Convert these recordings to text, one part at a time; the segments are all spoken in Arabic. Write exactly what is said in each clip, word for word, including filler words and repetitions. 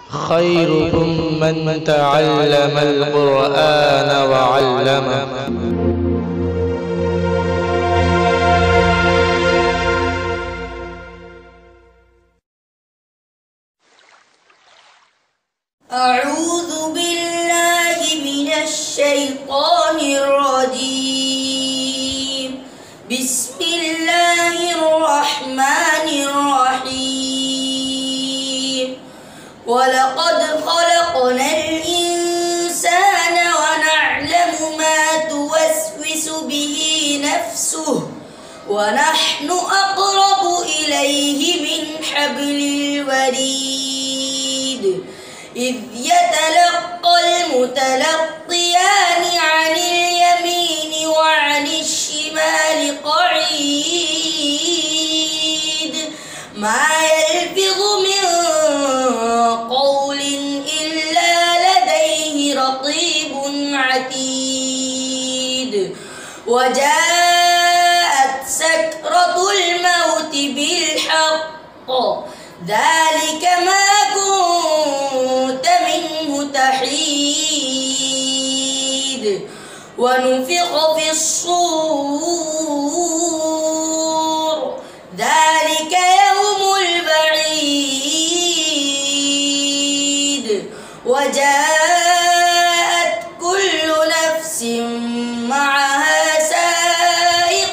خيركم من تعلم القرآن وعلمه. أعوذ بالله من الشيطان الرجيم. بسم الله الرحمن الرحيم. ولقد خلقنا الإنسان ونعلم ما توسوس به نفسه ونحن أقرب إليه من حبل الوريد. إذ يتلقى المتلقيان عن اليمين وعن الشمال قعيد. ما يلفظ من قول إلا لديه رقيب عتيد. وجاءت سكرة الموت بالحق ذلك ما كنت منه تحيد. ونفخ في الصور ذلك يوم الوعيد. وجاءت كل نفس معها سائق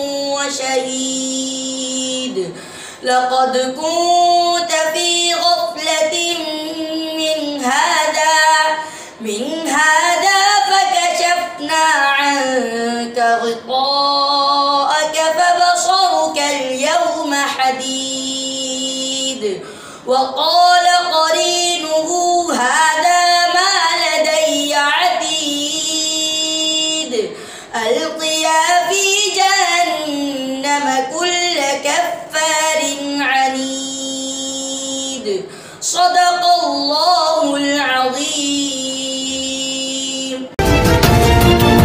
وشهيد. لقد كنت في غفلة من هذا من هذا فكشفنا عنك غطاءك فبصرك اليوم حديد. وقال قرينه هذا ما لدي عتيد. ألقيا في جهنم كل كفار عنيد. صدق الله العظيم.